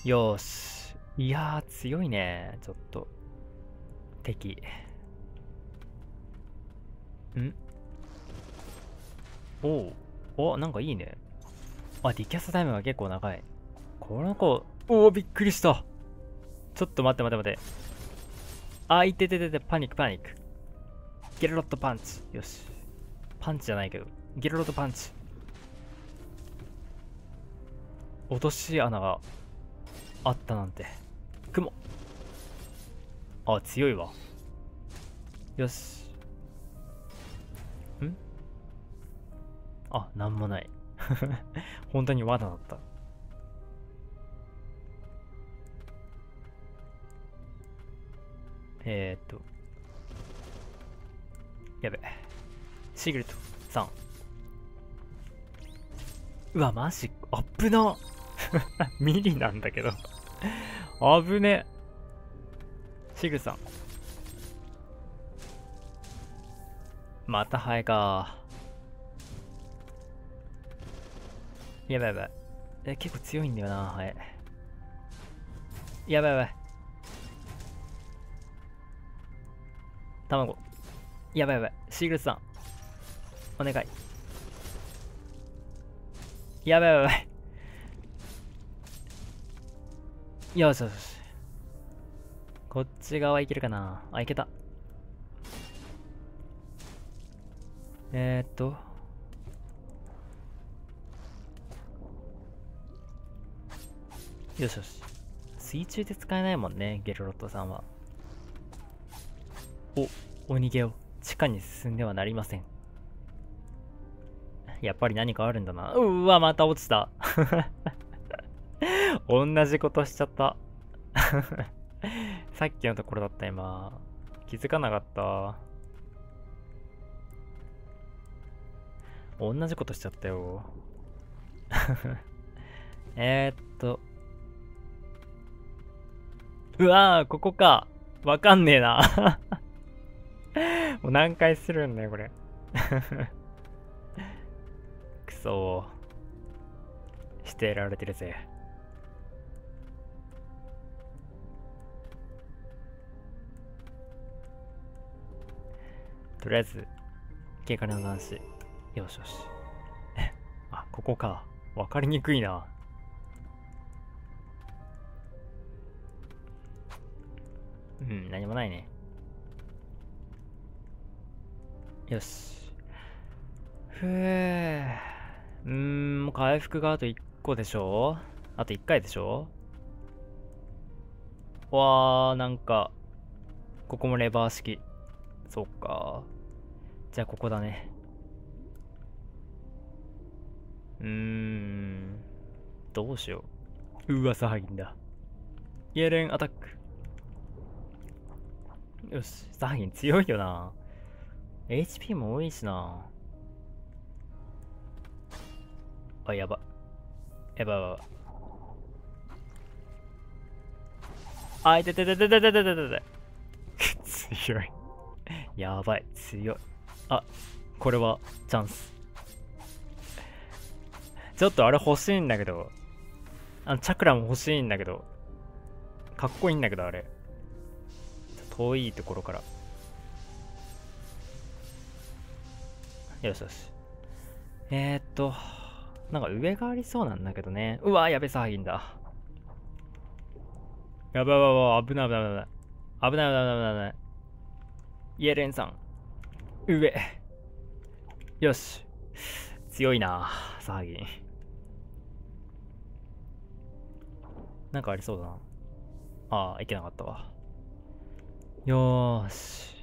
よーし。いやー、強いね。ちょっと。敵。んおう。お、なんかいいね。あ、ディキャスタイムが結構長い。この子、おお、びっくりした。ちょっと待って待って待って。あ、いてててて、パニックパニック。ゲルロットパンチ。よし。パンチじゃないけど。ゲルロットパンチ。落とし穴があったなんて。雲。あ、強いわ。よし。んあ、なんもない。本当に罠だった。やべ。シークレット3。うわ、マジあっぶな。ミリなんだけど。あぶね。シグさん。またハエか。やばいやばい。結構強いんだよな、ハエ。やばいやばい。卵。やばいやばい。シーグレットさん。お願い。やばいやばい。よしよしよし。こっち側いけるかなあ、いけた。えーっと。よしよし。水中で使えないもんね、ゲルロットさんは。お逃げを。地下に進んではなりません。やっぱり何かあるんだな。うわ、また落ちた。同じことしちゃった。さっきのところだった、今。気づかなかった。同じことしちゃったよ。うわー、ここか。わかんねえな。もう何回するんだよ、これ。くそー。してられてるぜ。とりあえず、警戒の男子。よしよし。あ、ここか。わかりにくいな。うん、何もないね。よし。ふぅ。回復があと1個でしょ。あと1回でしょ。わー、なんか、ここもレバー式。そっか。じゃあここだね。どうしよう。噂はぎんだ。イエレンアタック。よし、サハギン強いよな。HP も多いしな。あ、やば。やばいやばい。あ、いてててててててててて。強い。やばい、強い。あ、これはチャンス。ちょっとあれ欲しいんだけど。チャクラも欲しいんだけど。かっこいいんだけど、あれ。遠いところから。よしよし。なんか上がありそうなんだけどね。うわ、やべ、騒ぎんだ。やばいやばいやばい、危ない危ない危ない。危ない危ない危ない危ない。イエレンさん。上。よし。強いな、騒ぎ。なんかありそうだな。ああ、いけなかったわ。よーし。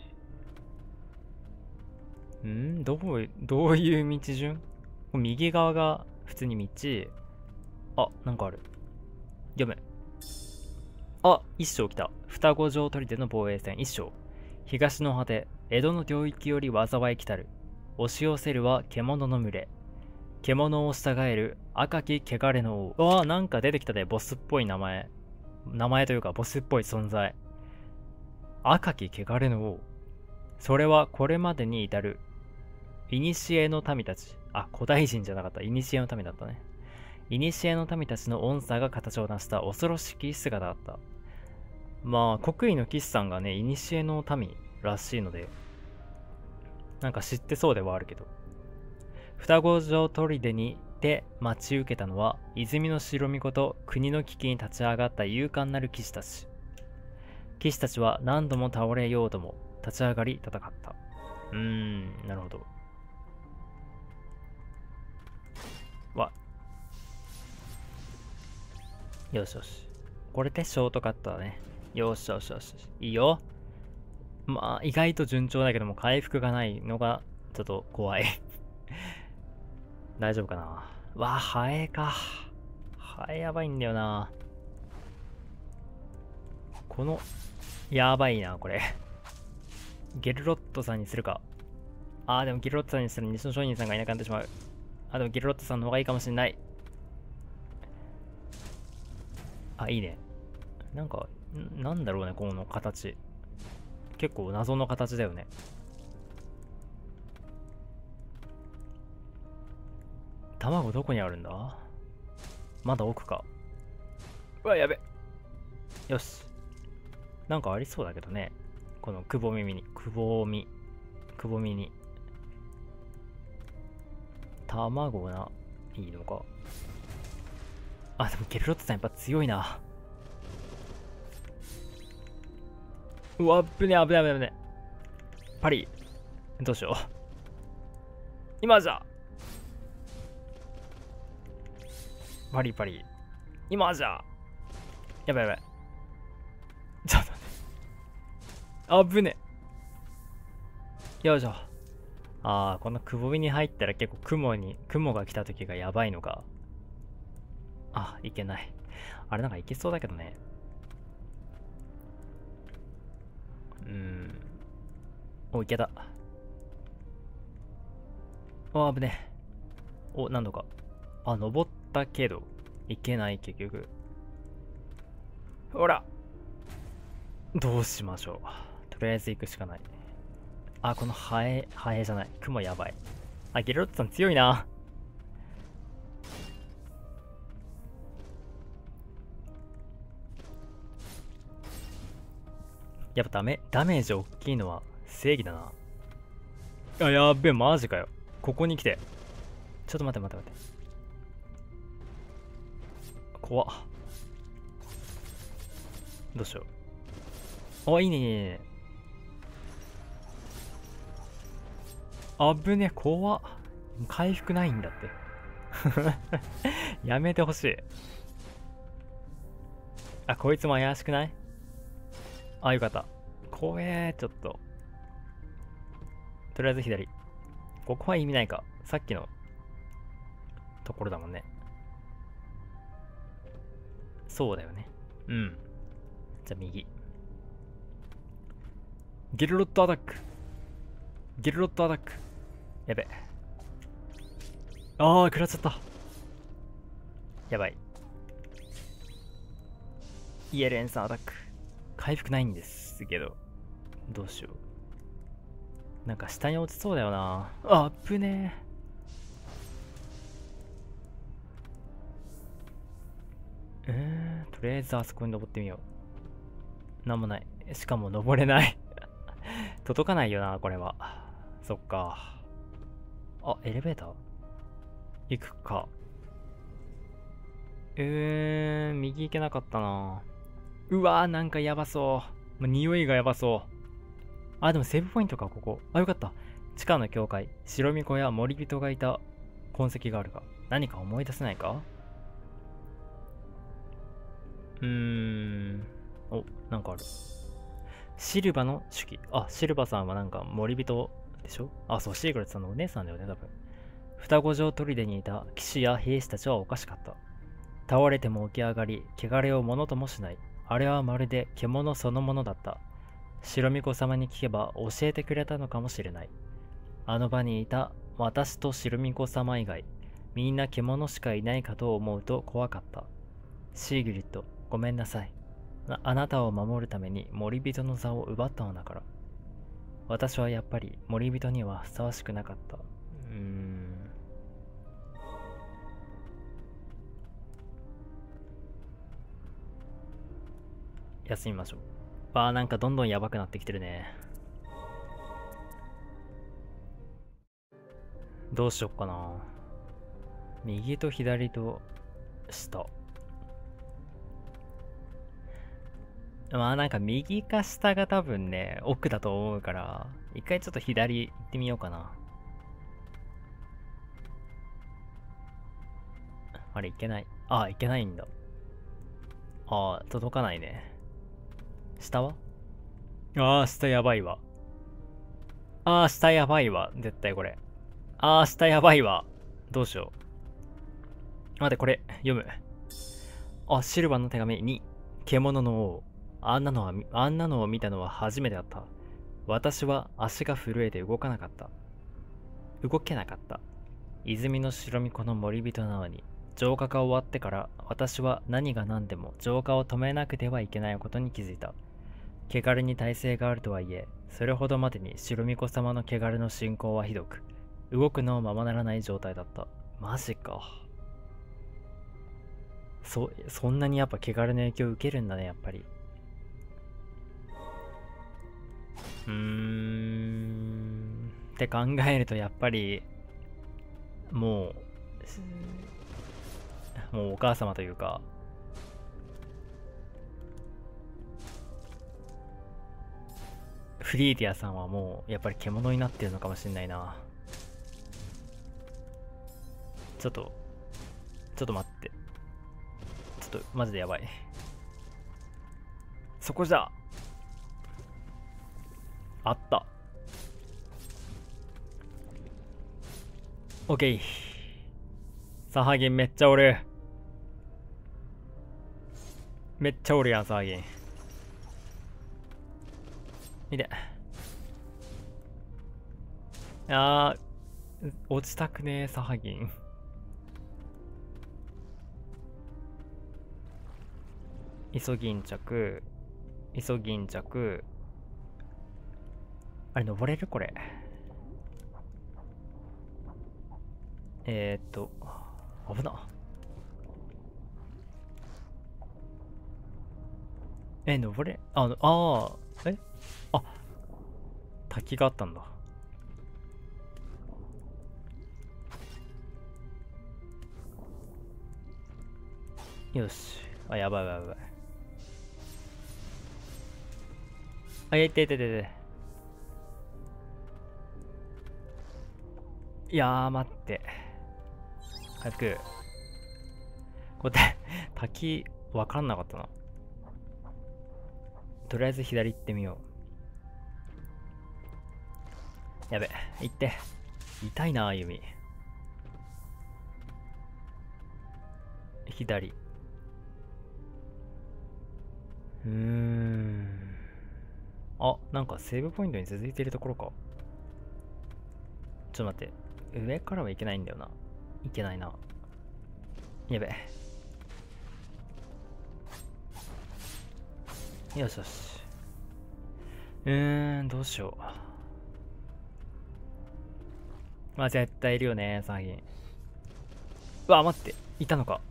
どういう道順。右側が普通に道。あ、なんかある。読め。あ、一章来た。双子城砦の防衛戦一章。東の果て、江戸の領域より災い来たる。押し寄せるは獣の群れ。獣を従える赤き汚れの王。あ、なんか出てきたで、ボスっぽい名前。名前というか、ボスっぽい存在。赤き汚れの王。それはこれまでに至る、古の民たち。あ、古代人じゃなかった。古の民だったね。 古の民たちの音差が形を成した恐ろしき姿だった。まあ、国威の騎士さんがね、古の民らしいので、なんか知ってそうではあるけど。双子城砦にて待ち受けたのは、泉の城巫女と国の危機に立ち上がった勇敢なる騎士たち。騎士たちは何度も倒れようとも立ち上がり戦った。なるほど。よしよし。これでショートカットだね。よしよしよし。いいよ。まあ、意外と順調だけども、回復がないのが、ちょっと怖い。大丈夫かな。わあ、ハエか。ハエやばいんだよな。この、やばいな、これ。ゲルロットさんにするか。でもゲルロットさんにしたら西野商人さんがいなくなってしまう。でもゲルロットさんの方がいいかもしれない。いいね。なんか、なんだろうね、この形。結構謎の形だよね。卵どこにあるんだ？まだ奥か。やべ。よし。なんかありそうだけどね。このくぼみに。卵がいいのか。でもゲルロットさんやっぱ強いな。うわ、危ね。パリ。どうしよう。今じゃ。パリ。今じゃ。やばい。ちょっと待って。危ね。よいしょ。このくぼみに入ったら結構雲が来た時がやばいのか。いけない。あれなんかいけそうだけどね。いけた。危ね。何度か。登ったけど、いけない結局。ほら。どうしましょう。とりあえず行くしかない。このハエじゃない。雲やばい。ゲルロットさん強いな。やっぱダメージ大きいのは正義だな。やっべえ、マジかよ。ここに来て。ちょっと待って。怖っ。どうしよう。いいね。危ね、怖っ。回復ないんだって。やめてほしい。こいつも怪しくない？よかった。怖え、ちょっと。とりあえず左。ここは意味ないか。さっきのところだもんね。そうだよね。じゃあ右。ゲルロットアタック。やべ。食らっちゃった。やばい。イエレンさんアタック。回復ないんですけど。どうしよう。なんか下に落ちそうだよな。危ねえ。とりあえずあそこに登ってみよう。なんもない。しかも登れない。届かないよな、これは。そっか。エレベーター行くか。右行けなかったな。なんかやばそう。匂いがやばそう。でもセーブポイントか、ここ。よかった。地下の教会、白巫女や森人がいた痕跡があるが、何か思い出せないか？なんかある。シルバの手記。シルバさんはなんか森人でしょ？そう、シークレットさんのお姉さんだよね、多分。双子城砦にいた騎士や兵士たちはおかしかった。倒れても起き上がり、汚れをものともしない。あれはまるで獣そのものだった。白巫女様に聞けば教えてくれたのかもしれない。あの場にいた私と白巫女様以外、みんな獣しかいないかと思うと怖かった。シーグリッド、ごめんなさい。あなたを守るために森人の座を奪ったのだから。私はやっぱり森人にはふさわしくなかった。 休みましょう。わあ、なんかどんどんやばくなってきてるね。どうしよっかな。右と左と下。まあなんか右か下が多分ね、奥だと思うから、一回ちょっと左行ってみようかな。あれ、いけない。あ、いけないんだ。あ、届かないね。下は下やばいわ。下やばいわ。絶対これ。下やばいわ。どうしよう。待って、これ、読む。シルバーの手紙に、獣の王。あんなのを見たのは初めてだった。私は足が震えて動けなかった。泉の白巫女の森人なのに、浄化が終わってから私は何が何でも浄化を止めなくてはいけないことに気づいた。汚れに耐性があるとはいえ、それほどまでに白巫女様の汚れの進行はひどく、動くのをままならない状態だった。マジか。そんなにやっぱ汚れの影響を受けるんだね、やっぱり。って考えるとやっぱり、ももうお母様というか、フリーディアさんはもうやっぱり獣になってるのかもしんないな。ちょっと、ちょっと待って。ちょっとマジでやばい。そこじゃ。あった。オッケー。サハギンめっちゃおる。めっちゃおるやん、サハギン。見て。落ちたくねえ、サハギン。イソギンチャク。あれ、登れるこれ。危な。登れ、あ、滝があったんだ。よし。やばいやばいやばい。いてててて。いやー、待って。早く。これ、滝、わかんなかったな。とりあえず左行ってみよう。やべ、行って。痛いな、弓。左。なんかセーブポイントに続いているところか。ちょっと待って。上からはいけないんだよな。いけないな。やべ。よしよし。どうしよう。まあ絶対いるよね、サギン。うわ、待って。いたのか。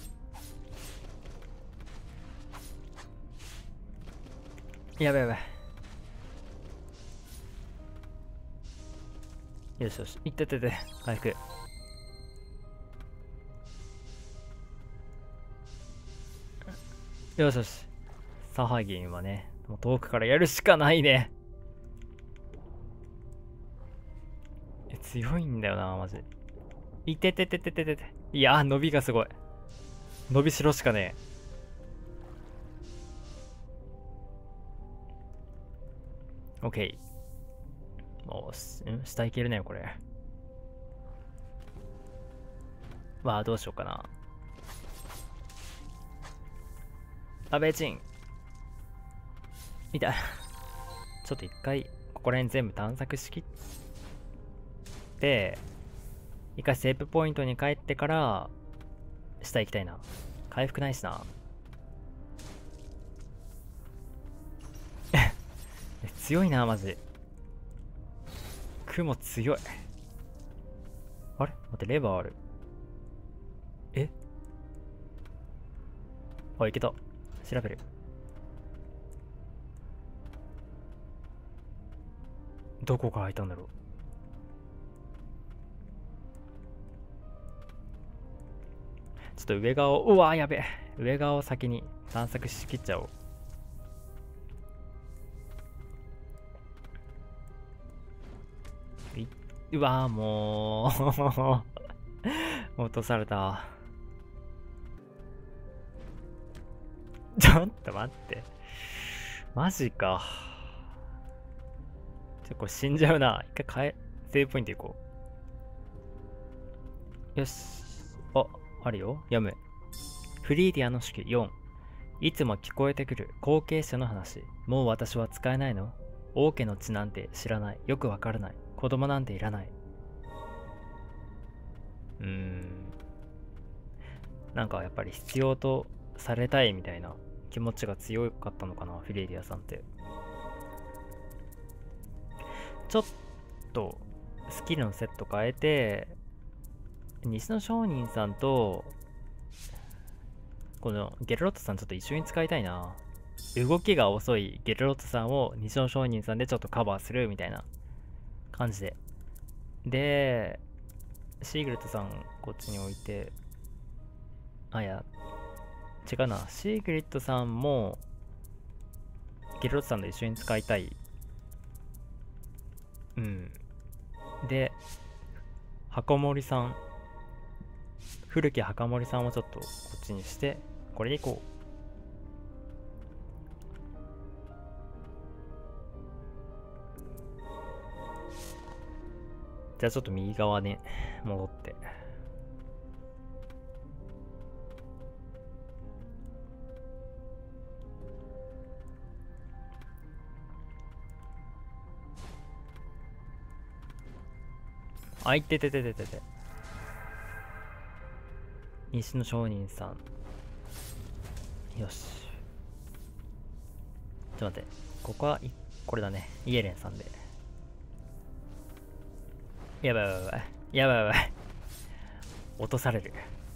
やべやべ。よしよし。いってってて。回復。よしよし。サハギンはね、もう遠くからやるしかないね。強いんだよな、マジ。いててててててて。いやー、伸びがすごい。伸びしろしかねえ。オッケー。もう、下いけるね、これ。どうしようかな。ベチン。痛い。ちょっと一回、ここら辺全部探索しきって、一回セーブポイントに帰ってから、下行きたいな。回復ないしな。強いな、マジ。雲強い。あれ待って、レバーある。いけた。調べる。 どこが開いたんだろう。ちょっと上側を、うわーやべえ。上側を先に探索しきっちゃおう。うわーもう落とされた。ちょっと待って。マジか。これ死んじゃうな。一回変え、セーブポイントいこう。よし。あ、あるよ。読む。フリーディアの式4。いつも聞こえてくる後継者の話。もう私は使えないの？王家の血なんて知らない。よくわからない。子供なんていらない。なんかやっぱり必要とされたいみたいな気持ちが強かったのかな、フィレイディアさんって。ちょっとスキルのセット変えて、西野商人さんとこのゲルロットさんちょっと一緒に使いたいな。動きが遅いゲルロットさんを西野商人さんでちょっとカバーするみたいな感じで。で、シーグレットさんこっちに置いて、あ、いや、違うな。シーグレットさんもゲルロットさんと一緒に使いたい。で、墓守さん、古き墓守さんをちょっとこっちにして、これでいこう。じゃあちょっと右側に戻って。あ、いてててててて。西野商人さん。よし。ちょっと待って。ここは、これだね。イエレンさんで。やばいやばいやばい。やばいやばい。落とされる。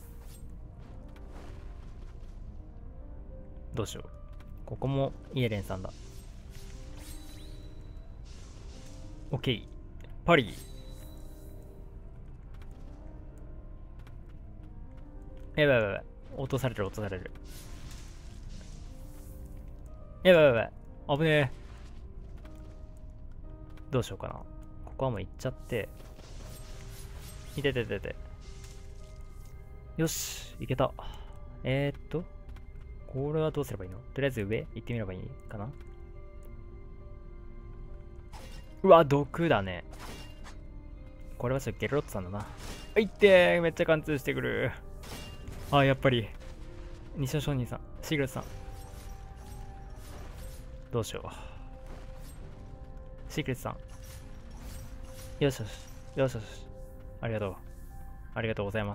どうしよう。ここもイエレンさんだ。オッケー。パリ。やばいやばいやばい。落とされる落とされる。やばいやばい。危ねえ。どうしようかな。ここはもう行っちゃって。いてててて。よし、いけた。これはどうすればいいの？とりあえず上行ってみればいいかな。うわ、毒だね。これはちょっとゲルロットさんだな。いってー、めっちゃ貫通してくる。あ、やっぱり。西野商人さん、シーグレットさん。どうしよう。シーグレットさん。よしよし。よしよし。ありがとう。ありがとうございます。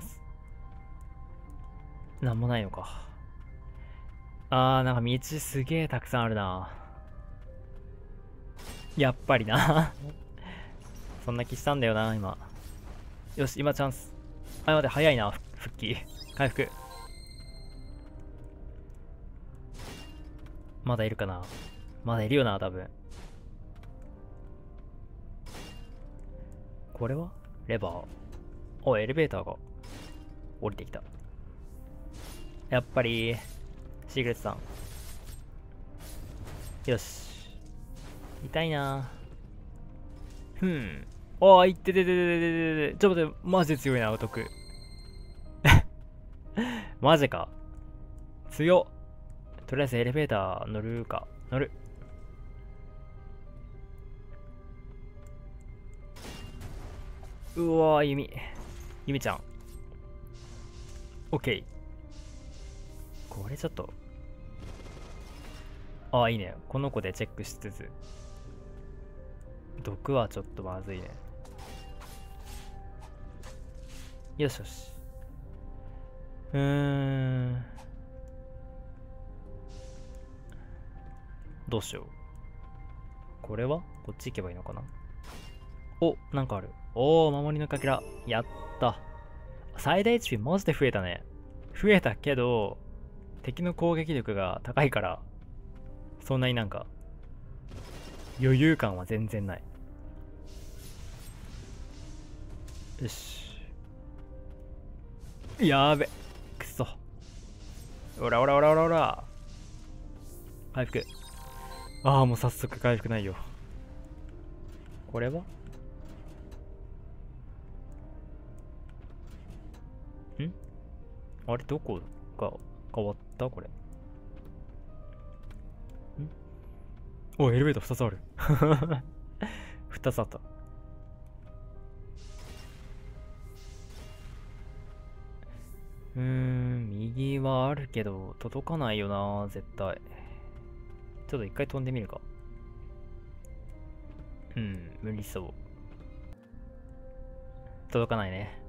なんもないのか。なんか道すげえたくさんあるな。やっぱりな。そんな気したんだよな、今。よし、今チャンス。あ、待って、早いな、復帰。回復。まだいるかな。まだいるよな、多分。これはレバー。お、エレベーターが降りてきた。やっぱり、シーグレットさん。よし。痛いな。ああ、いっててててててて。ちょっと待って、マジで強いな、お得。マジか。強っ。とりあえずエレベーター乗るか。乗る。うわー、弓ちゃん。オッケー。これちょっと。ああ、いいね。この子でチェックしつつ。毒はちょっとまずいね。よしよし。どうしよう。これはこっち行けばいいのかな。お、なんかある。おー、守りのかけら。やった。最大 HP マジで増えたね。増えたけど、敵の攻撃力が高いから、そんなになんか、余裕感は全然ない。 よし。やーべ。くそ。おらおらおらおらおら。回復。ああ、もう早速回復ないよ。これはあれ、どこが変わったこれ。お、エレベーター2つある。2つあった。右はあるけど、届かないよな、絶対。ちょっと一回飛んでみるか。無理そう。届かないね。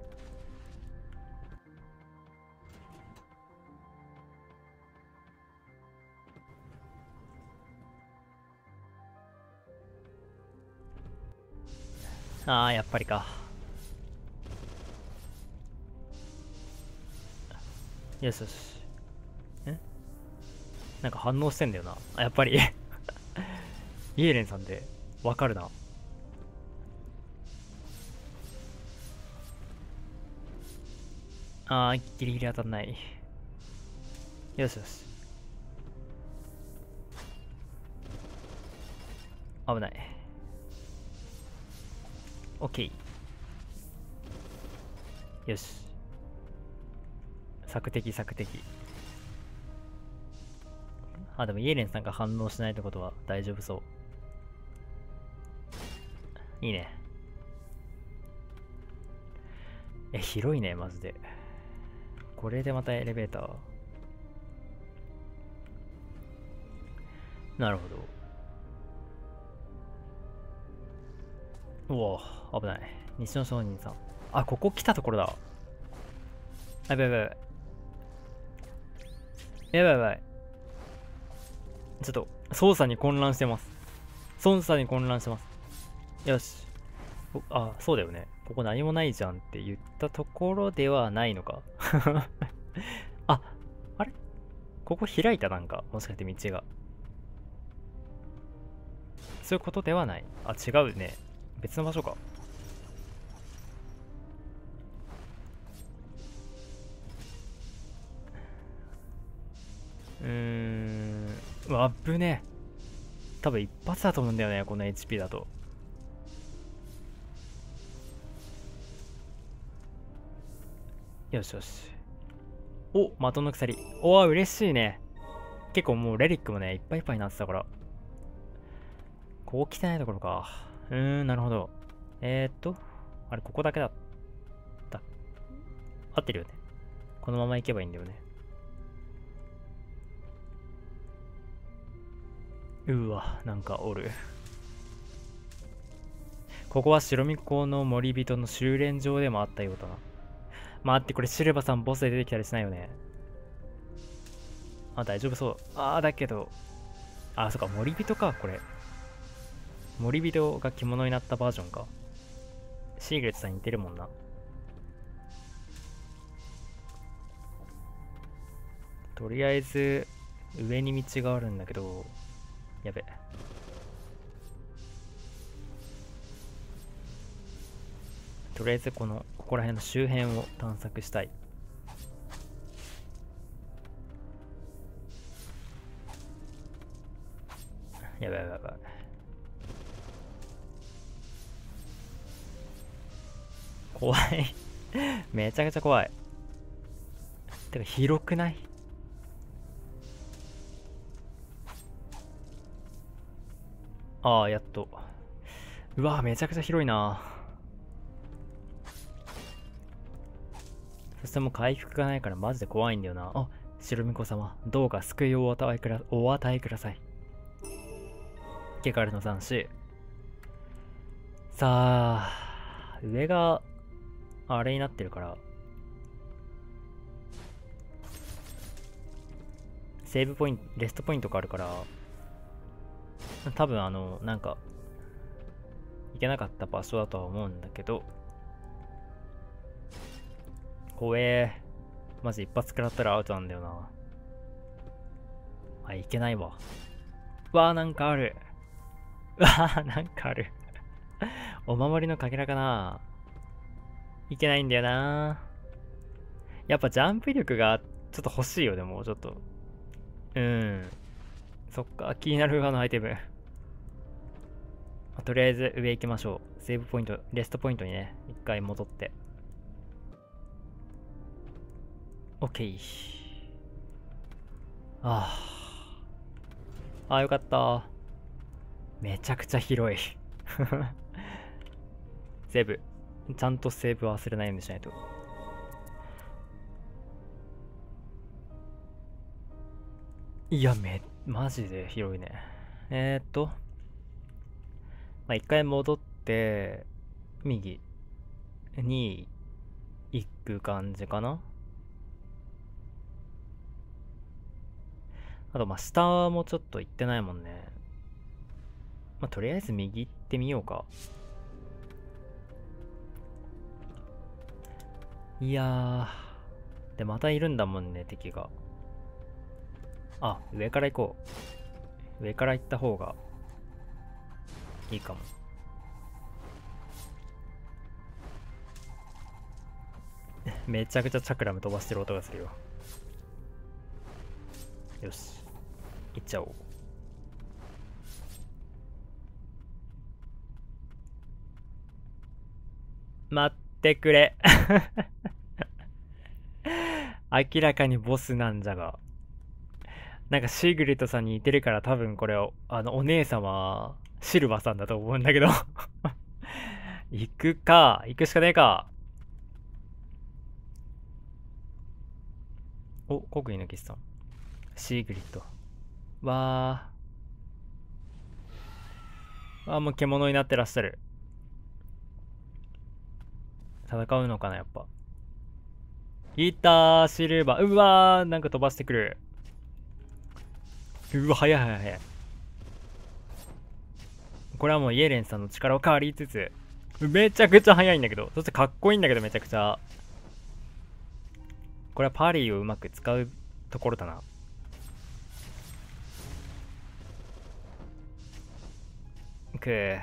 ああ、やっぱりか。よしよし。なんか反応してんだよな。あ、やっぱりイエレンさんでわかるな。あー、ギリギリ当たんない。よしよし。危ない。オッケー。よし。索敵索敵。あ、でもイエレンさんが反応しないってことは大丈夫そう。いいね。広いね、マジで。これでまたエレベーター。なるほど。うお、危ない。西野商人さん。あ、ここ来たところだ。やばいやばいやばい。やばいやばい。ちょっと、操作に混乱してます。操作に混乱してます。よし。あ、そうだよね。ここ何もないじゃんって言ったところではないのか。あ、あれここ開いたなんか。もしかして道が。そういうことではない。あ、違うね。別の場所か。うわ、危ねえ。多分一発だと思うんだよね、この HP だと。よしよし。お、的の鎖。おわ、嬉しいね。結構もうレリックもね、いっぱいいっぱいになってたから。ここ来てないところか。なるほど。あれ、ここだけだった。合ってるよね。このまま行けばいいんだよね。うわ、なんかおる。ここは白巫女の森人の修練場でもあったようだな。待って、これシルバさんボスで出てきたりしないよね。あ、大丈夫そう。だけど。あ、そっか、森人か、これ。森人が着物になったバージョンか。シーグレットさんに似てるもんな。とりあえず、上に道があるんだけど、やべ。とりあえずここら辺の周辺を探索したい。やばいやばいやばい。怖い。めちゃくちゃ怖い。てか広くない？ああ、やっと。うわ、めちゃくちゃ広いな。そしてもう回復がないからマジで怖いんだよな。あ、白巫女様、どうか救いをお与えください。ゲカルの残死。さあ、上があれになってるから、セーブポイント、レストポイントがあるから、多分なんか、行けなかった場所だとは思うんだけど、怖え。マジ一発食らったらアウトなんだよな。あ、いけないわ。わあ、なんかある。わあ、なんかある。お守りのかけらかな。 いけないんだよな。やっぱジャンプ力がちょっと欲しいよね、もうちょっと。うん。そっか、気になるあのアイテム。とりあえず上行きましょう。セーブポイント、レストポイントにね、一回戻って。OK。ああ。あ、よかった。めちゃくちゃ広い。セーブ。ちゃんとセーブ忘れないようにしないと。いや、マジで広いね。まあ、一回戻って、右に行く感じかな。あと、まあ、下もちょっと行ってないもんね。まあ、とりあえず右行ってみようか。いやー。で、またいるんだもんね、敵が。あ、上から行こう。上から行った方がいいかも。めちゃくちゃチャクラム飛ばしてる音がするよ。よし。行っちゃおう。待ってくれ。明らかにボスなんじゃが。なんかシーグリッドさんに似てるから多分これを、お姉様、シルバさんだと思うんだけど。行くか。行くしかねえか。お、国威のキスさん。シーグリッド。わー。もう獣になってらっしゃる。戦うのかな、やっぱ。いったー、シルバー。うわー、なんか飛ばしてくる。うわ、早い早い早い。これはもうイエレンさんの力を借りつつ、めちゃくちゃ速いんだけど、そしてかっこいいんだけどめちゃくちゃ。これはパリーをうまく使うところだな。くー。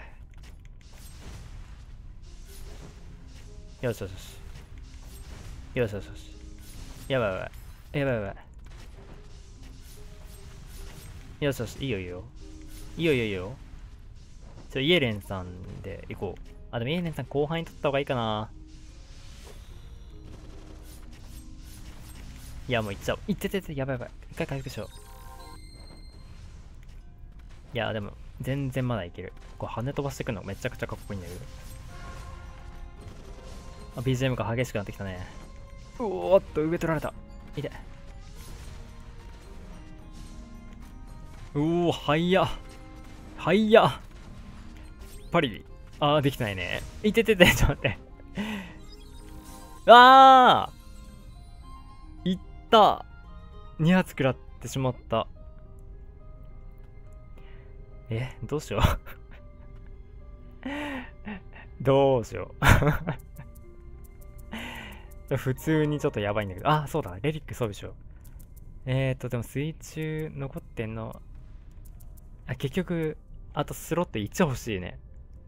よしよしよし。よしよしよし。やばいやばい。やばいやばい。よしよし。いいよいいよ。いいよいいよいいよ。イエレンさんで行こう。あ、でもイエレンさん後半に取った方がいいかな。いや、もう行っちゃおう。行っててて、やばいやばい。一回回復しよう。いや、でも、全然まだいける。こう、羽飛ばしてくのめちゃくちゃかっこいいんだけど。BGM が激しくなってきたね。うおーっと、上取られた。いて。うおー、はいや。はいや。パリリ。できてないね。いててて、ちょっと待って。いった。2発食らってしまった。どうしよう。どうしよう。普通にちょっとやばいんだけど。そうだ。レリック装備しよう。でも水中残ってんの。結局、あとスロット1欲しいね。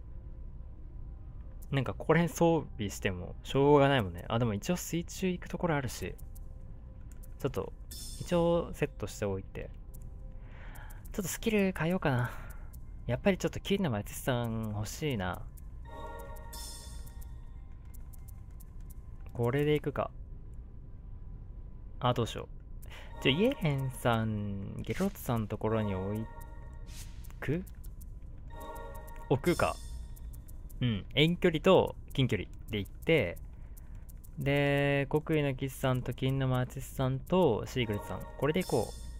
なんかここら辺装備してもしょうがないもんね。でも一応水中行くところあるし。ちょっと、一応セットしておいて。ちょっとスキル変えようかな。やっぱりちょっと金の松さん欲しいな。これでいくか。どうしよう。イエレンさん、ゲロッツさんのところにく置くか。うん。遠距離と近距離で行って、で、国威のキスさんと金の松さんとシーグレットさん。これで行こう。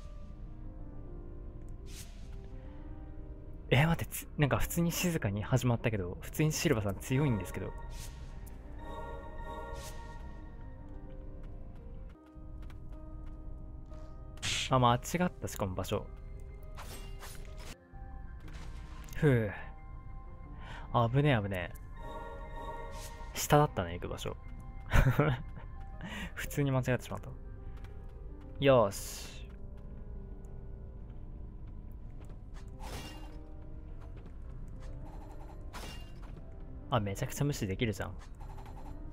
待って、なんか普通に静かに始まったけど、普通にシルバさん強いんですけど。間違った、しかも場所。ふぅ。危ねえ危ねえ。下だったね、行く場所。普通に間違ってしまった。よーし。めちゃくちゃ無視できるじゃん。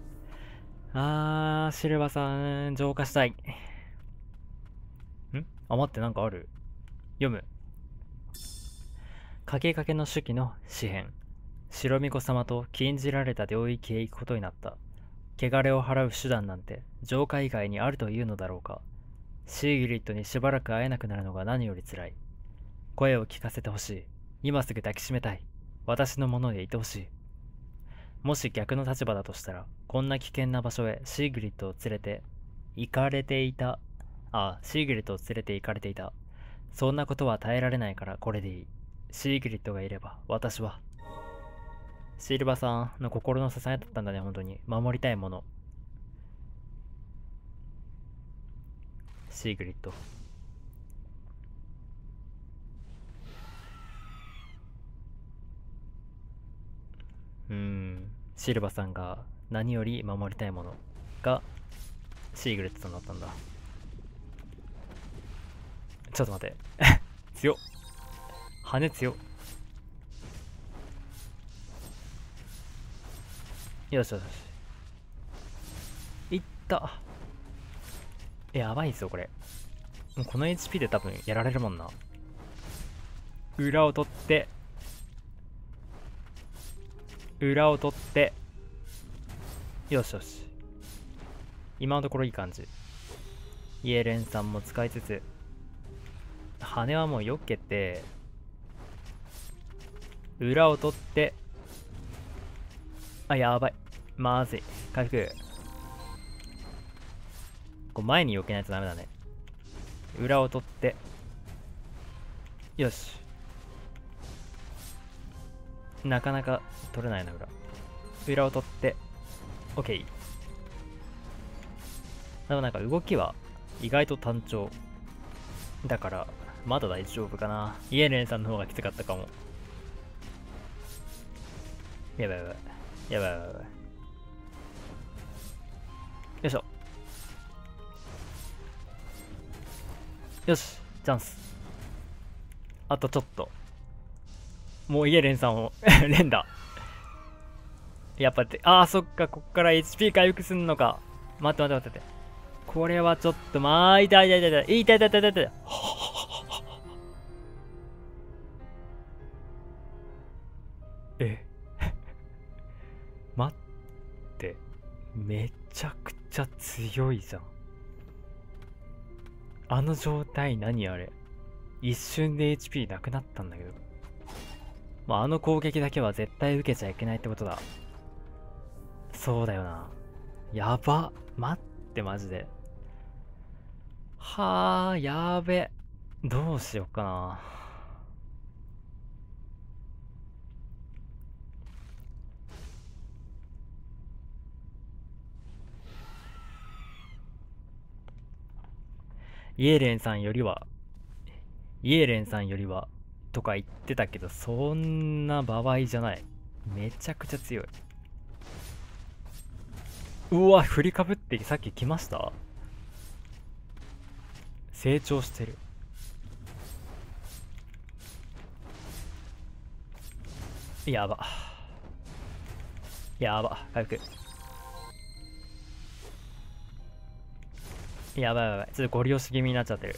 シルバさん、浄化したい。待って、なんかある。読む。かけかけの手記の詩編。白巫女様と禁じられた領域へ行くことになった。汚れを払う手段なんて浄化以外にあるというのだろうか。シーギリットにしばらく会えなくなるのが何より辛い。声を聞かせてほしい。今すぐ抱きしめたい。私のものでいてほしい。もし逆の立場だとしたら、こんな危険な場所へシーグリットを連れて行かれていた。シーグリットを連れて行かれていた。そんなことは耐えられないからこれでいい。シーグリットがいれば私は。シルバさんの心の支えだったんだね、本当に。守りたいもの。シーグリット。シルバさんが何より守りたいものがシーグリットとなったんだ。ちょっと待って。強っ。羽強っ。よしよしよし。いった。やばいっすよ、これ。もうこの HP で多分やられるもんな。裏を取って、裏を取って、よしよし。今のところいい感じ。イエレンさんも使いつつ、羽はもうよっけて、裏を取って、やばい。まずい。回復。こう前に避けないとダメだね。裏を取って、よし。なかなか取れないな、裏を取って、OK。でもなんか動きは意外と単調。だから、まだ大丈夫かな。イエレンさんの方がきつかったかも。やばいやばい。やばいやばいやばい。よいしょ。よし、チャンス。あとちょっと。もうイエレンさんを連打。やっぱそっか、こっから HP 回復すんのか。待って待って待って。これはちょっと、痛い痛い痛い痛い痛い痛い痛い痛い。待って。めちゃくちゃ強いじゃん。あの状態何あれ。一瞬で HP なくなったんだけど。あの攻撃だけは絶対受けちゃいけないってことだ。そうだよな。やば。待って、マジで。やべ。どうしよっかな。イエレンさんよりはとか言ってたけど、そんな場合じゃない。めちゃくちゃ強い。うわ、振りかぶってさっき来ました。成長してる。やば。やば。回復。やばいやばい。ちょっとゴリ押し気味になっちゃってる。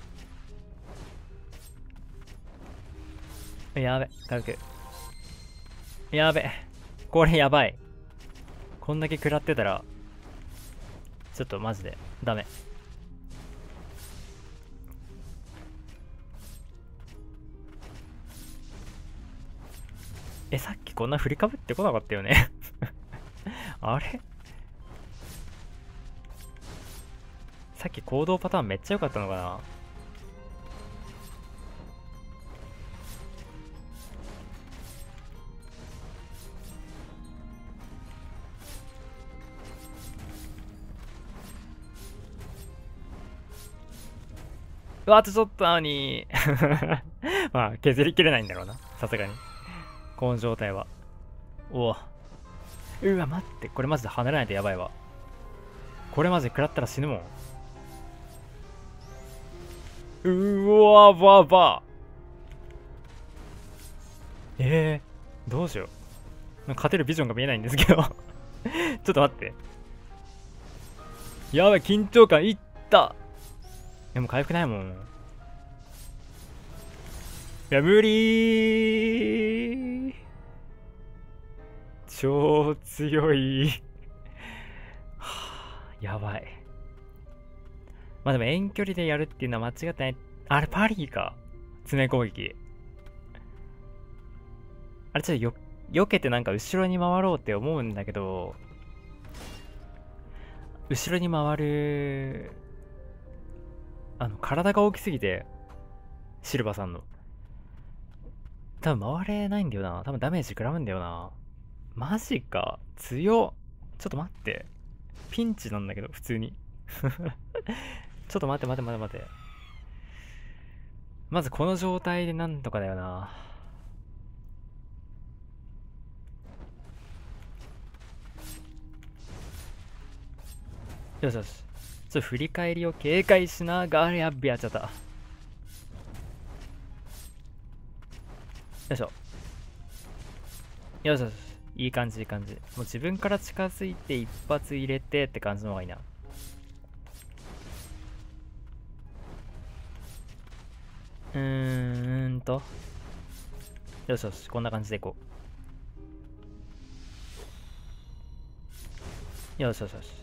やべ。回復。やべ。これやばい。こんだけ食らってたら、ちょっとマジでダメ。さっきこんな振りかぶってこなかったよね。あれ、さっき行動パターンめっちゃ良かったのかな。あとちょっとなのに。削りきれないんだろうな。さすがに。この状態は。うわ、待って。これマジで離れないとやばいわ。これマジで食らったら死ぬもん。ば。どうしよう。勝てるビジョンが見えないんですけど。ちょっと待って。 やばい、緊張感いった。でも回復ないもん。いや、無理ー。超強い。はあ、やばい。まあでも遠距離でやるっていうのは間違ってない。あれ、パリーか。詰め攻撃。あれ、ちょっと避けてなんか後ろに回ろうって思うんだけど、後ろに回る、体が大きすぎて、シルバさんの。多分回れないんだよな。多分ダメージ食らうんだよな。マジか。強っ。ちょっと待って。ピンチなんだけど、普通に。ちょっと待って待って待って待って。まずこの状態でなんとかだよな。よしよし。ちょっと振り返りを警戒しながらやっべやっちゃった。よいしょ。よしよし。いい感じいい感じ。もう自分から近づいて一発入れてって感じの方がいいな。よしよし。こんな感じでいこう。よしよしよし。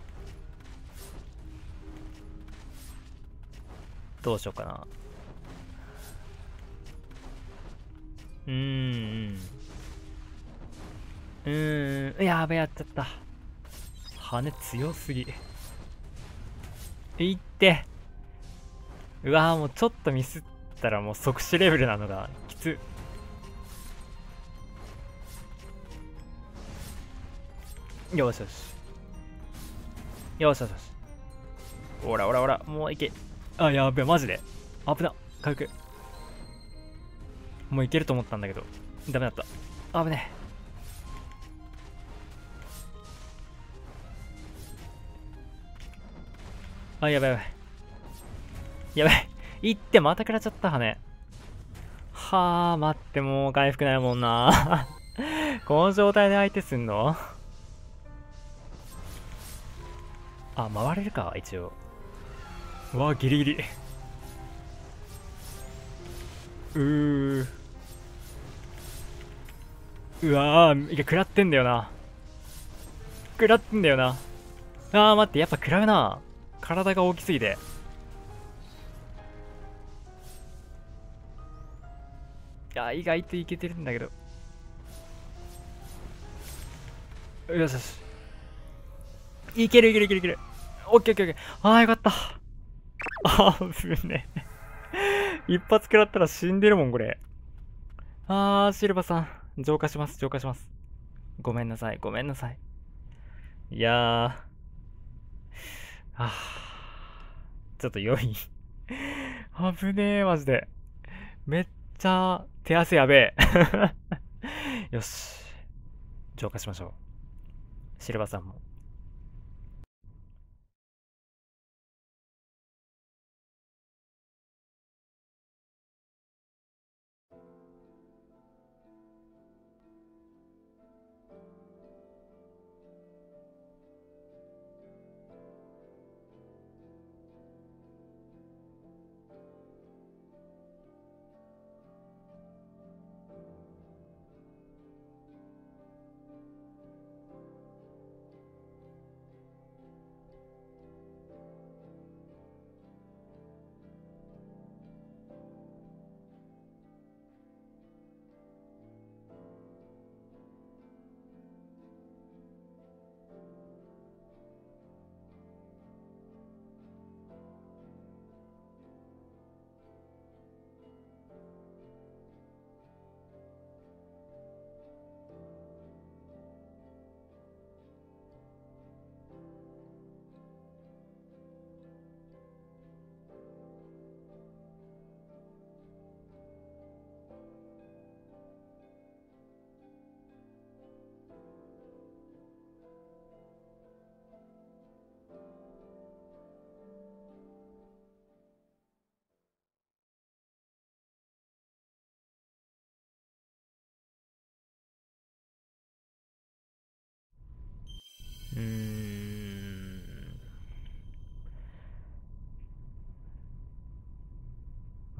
どうしようかな。やべやっちゃった。羽強すぎ。いって。うわーもうちょっとミスったらもう即死レベルなのがきつ。よしよし。よしよしよし。おらおらおら、もういけ。あ、やべえ、マジで。危な。回復。もういけると思ったんだけど。ダメだった。危ねえ。あ、やばいやばい。やばい。いってまた食らっちゃった羽。はあ、待って、もう回復ないもんな。この状態で相手すんの？あ、回れるか、一応。うわ、ギリギリ。うわー、いや、食らってんだよな。食らってんだよな。待って、やっぱ食らうな。体が大きすぎて。いや、意外といけてるんだけど。よしよし。いけるいけるいけるいける。オッケーオッケーオッケー。よかった。危ねえ。一発食らったら死んでるもん、これ。シルバさん。浄化します、浄化します。ごめんなさい、ごめんなさい。いやちょっと良い。危ねえ、マジで。めっちゃ手汗やべえ。よし。浄化しましょう。シルバさんも。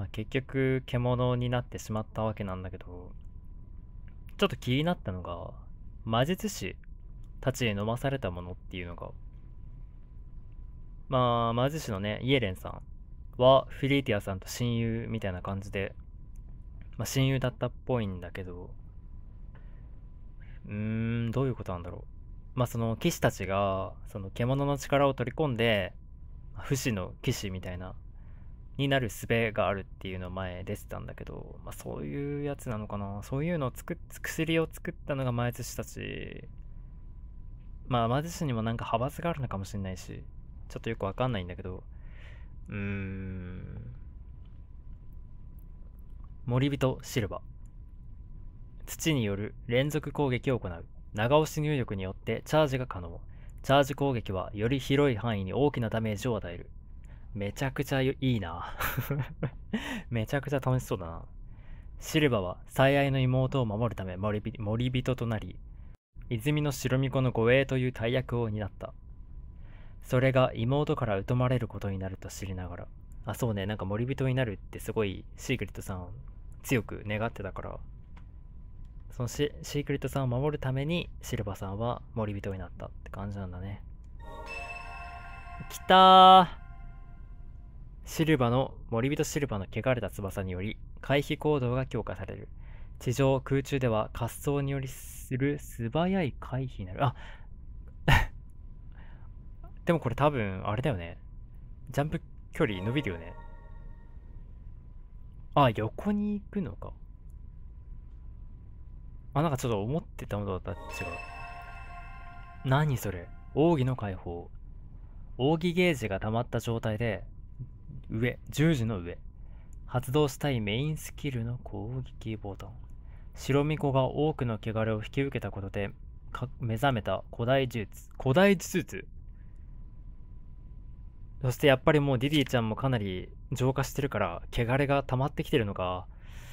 まあ、結局獣になってしまったわけなんだけど、ちょっと気になったのが、魔術師たちへ飲まされたものっていうのが、まあ魔術師のねイエレンさんはフィリーティアさんと親友みたいな感じで、まあ、親友だったっぽいんだけど、どういうことなんだろう。まあその騎士たちがその獣の力を取り込んで不死の騎士みたいなになる術があるっていうのを前出てたんだけど、まあそういうやつなのかな。そういうのを薬を作ったのが魔術師たち。まあ魔術師にもなんか派閥があるのかもしれないし、ちょっとよくわかんないんだけど、うーん森人シルバ。土による連続攻撃を行う。長押し入力によってチャージが可能。チャージ攻撃はより広い範囲に大きなダメージを与える。めちゃくちゃいいな。めちゃくちゃ楽しそうだな。シルバは最愛の妹を守るため森人となり、泉の白巫女の護衛という大役を担った。それが妹から疎まれることになると知りながら。あ、そうね、なんか森人になるってすごいシークレットさん強く願ってたから、そのシークレットさんを守るためにシルバさんは森人になったって感じなんだね。きたー。森人シルバの汚れた翼により回避行動が強化される。地上空中では滑走によりする素早い回避になる。あ、でもこれ多分あれだよね、ジャンプ距離伸びるよね。あ、横に行くのか。あ、なんかちょっと思ってたのとは違う。何それ。奥義の解放。奥義ゲージが溜まった状態で、十字の上。発動したいメインスキルの攻撃ボタン。白巫女が多くの汚れを引き受けたことで、目覚めた古代呪術。古代呪術。そしてやっぱりもうディディちゃんもかなり浄化してるから、汚れが溜まってきてるのか。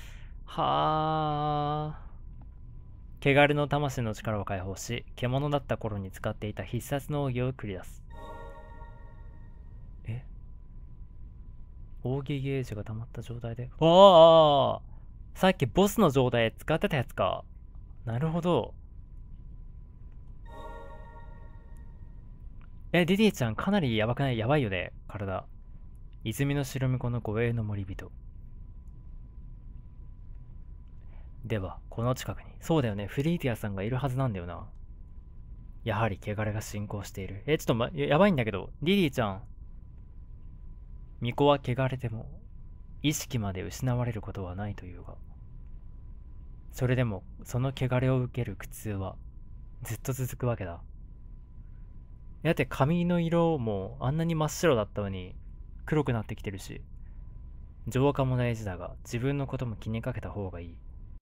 はあ。汚れの魂の力を解放し、獣だった頃に使っていた必殺の奥義を繰り出す。え、奥義ゲージが溜まった状態で。ああ、さっきボスの状態で使ってたやつか。なるほど。ディディちゃんかなりやばくない？やばいよね、体。泉の白巫女の護衛の森人。では、この近くに。そうだよね、フリーティアさんがいるはずなんだよな。やはり汚れが進行している。ちょっとやばいんだけど、ディディちゃん。巫女は汚れても、意識まで失われることはないというが、それでも、その汚れを受ける苦痛は、ずっと続くわけだ。だって髪の色もあんなに真っ白だったのに、黒くなってきてるし、浄化も大事だが、自分のことも気にかけた方がいい。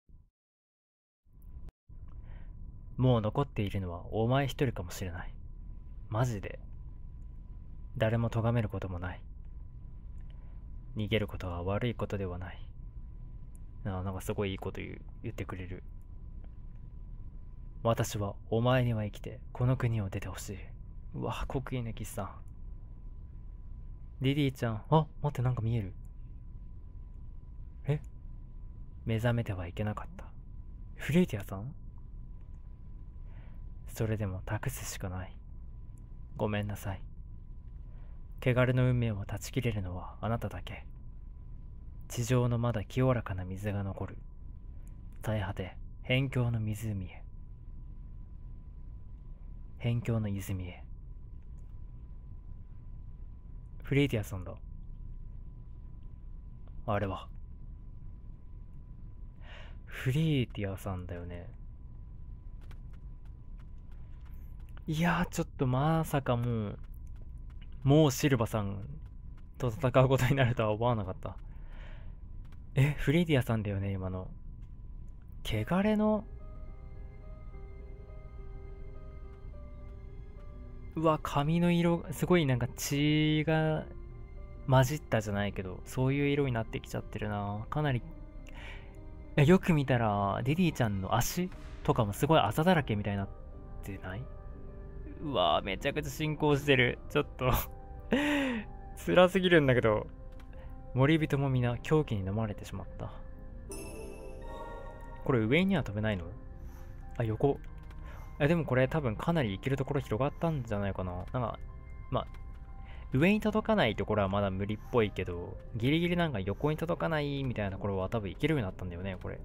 もう残っているのはお前一人かもしれない。マジで。誰も咎めることもない。逃げることは悪いことではない。なんかすごいいいこと言ってくれる。私はお前には生きてこの国を出てほしい。うわ、国威のキスさん。リリーちゃん。あ、待って、なんか見える。え、目覚めてはいけなかった。フリーティアさん？それでも託すしかない。ごめんなさい。汚れの運命を断ち切れるのはあなただけ。地上のまだ清らかな水が残る。最果て、辺境の湖へ。辺境の泉へ。フリーティアさんだ。あれは。フリーティアさんだよね。いやー、ちょっとまさかもうシルバさんと戦うことになるとは思わなかった。フリーディアさんだよね、今の。汚れの、うわ、髪の色、すごいなんか血が混じったじゃないけど、そういう色になってきちゃってるな。かなり、よく見たら、ディディちゃんの足とかもすごいあざだらけみたいになってない？うわ、めちゃくちゃ進行してる。ちょっと辛すぎるんだけど。 森人も皆狂気に飲まれてしまった。これ上には飛べないの？あ、横。でもこれ多分かなり行けるところ広がったんじゃないかな。なんか、まあ、上に届かないところはまだ無理っぽいけど、ギリギリなんか横に届かないみたいなところは多分行けるようになったんだよね、これ。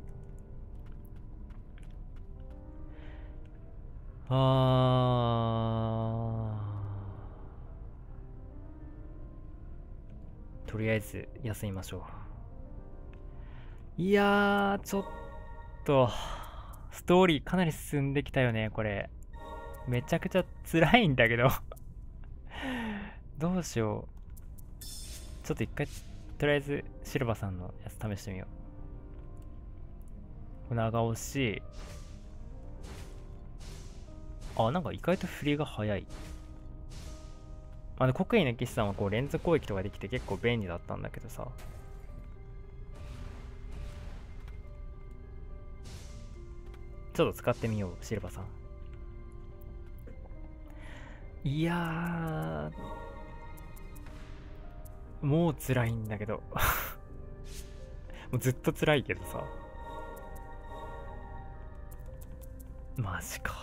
とりあえず休みましょう。いやー、ちょっと、ストーリーかなり進んできたよね、これ。めちゃくちゃ辛いんだけどどうしよう。ちょっと一回、とりあえずシルバさんのやつ試してみよう。長押し。なんか意外と振りが早い。国威の騎士さんはこう連続攻撃とかできて結構便利だったんだけどさ。ちょっと使ってみよう、シルバさん。いやー、もう辛いんだけど。もうずっと辛いけどさ。マジか。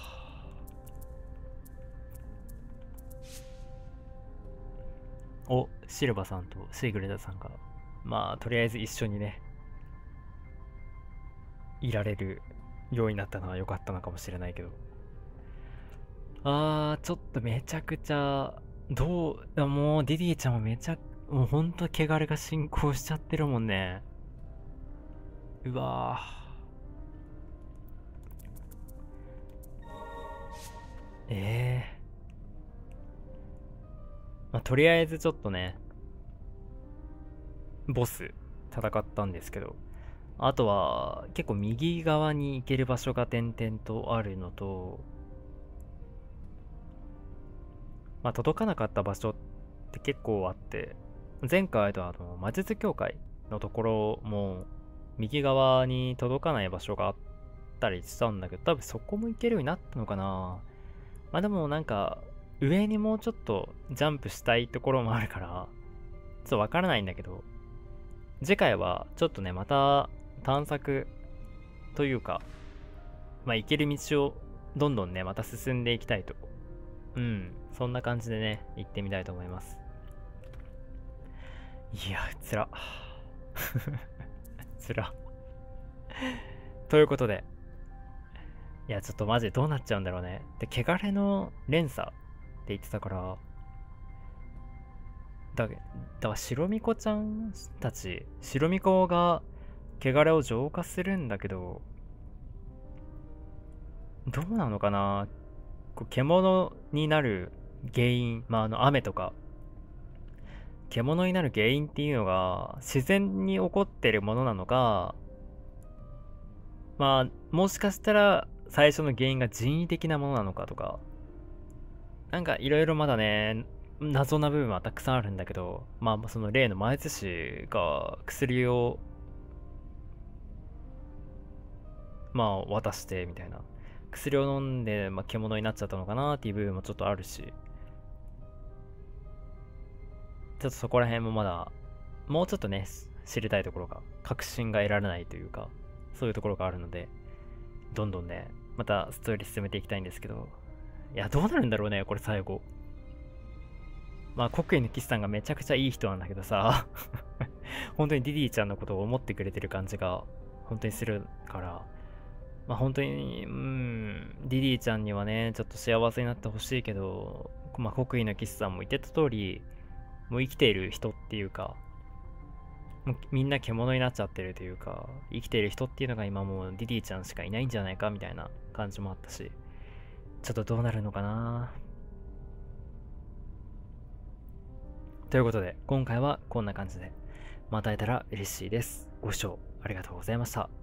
シルバさんとシーグレタさんが、まあ、とりあえず一緒にね、いられるようになったのは良かったのかもしれないけど。ちょっとめちゃくちゃ、もうディディちゃんももうほんと汚れが進行しちゃってるもんね。うわとりあえずちょっとね、ボス戦ったんですけど、あとは結構右側に行ける場所が点々とあるのと、届かなかった場所って結構あって、前回と魔術協会のところも右側に届かない場所があったりしたんだけど、多分そこも行けるようになったのかな。でもなんか上にもうちょっとジャンプしたいところもあるから、ちょっとわからないんだけど、次回はちょっとね、また探索というか、行ける道をどんどんね、また進んでいきたいと。そんな感じでね、行ってみたいと思います。いや、つら。つら。ということで、いや、ちょっとマジでどうなっちゃうんだろうね。で、汚れの連鎖って言ってたから、だから白巫女ちゃんたち、白巫女が汚れを浄化するんだけど、どうなのかな。獣になる原因、雨とか、獣になる原因っていうのが自然に起こってるものなのか、もしかしたら最初の原因が人為的なものなのかとか、なんかいろいろまだね、謎な部分はたくさんあるんだけど、その例の魔術師が薬を渡してみたいな、薬を飲んで、獣になっちゃったのかなっていう部分もちょっとあるし、ちょっとそこら辺もまだもうちょっとね知りたいところが、確信が得られないというか、そういうところがあるので、どんどんねまたストーリー進めていきたいんですけど、いや、どうなるんだろうねこれ最後。国威の騎士さんがめちゃくちゃいい人なんだけどさ本当にディディちゃんのことを思ってくれてる感じが本当にするから、本当にディディちゃんにはねちょっと幸せになってほしいけど、国威の騎士さんも言ってた通り、もう生きている人っていうか、もうみんな獣になっちゃってるというか、生きている人っていうのが今もうディディちゃんしかいないんじゃないかみたいな感じもあったし、ちょっとどうなるのかな。ということで今回はこんな感じで、また会えたら嬉しいです。ご視聴ありがとうございました。